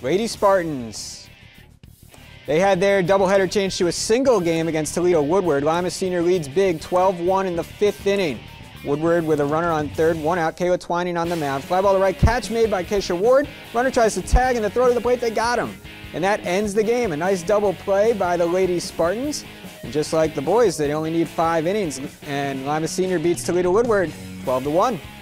Lady Spartans. They had their doubleheader changed to a single game against Toledo Woodward. Lima Senior leads big 12-1 in the 5th inning. Woodward with a runner on third, 1 out. Kayla Twining on the mound. Fly ball to right, catch made by Keisha Ward. Runner tries to tag and the throw to the plate, they got him. And that ends the game. A nice double play by the Lady Spartans. And just like the boys, they only need 5 innings. And Lima Senior beats Toledo Woodward 12-1.